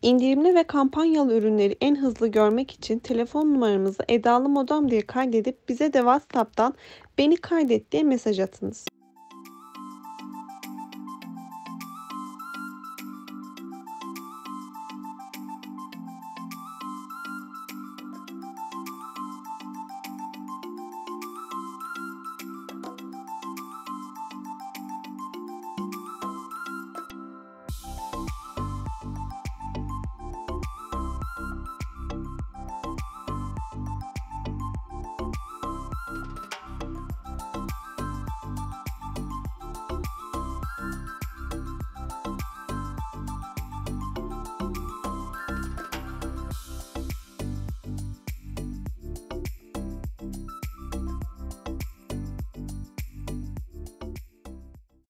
İndirimli ve kampanyalı ürünleri en hızlı görmek için telefon numaramızı Edalı Modem diye kaydedip bize de WhatsApp'tan "Beni kaydet" diye mesaj atınız.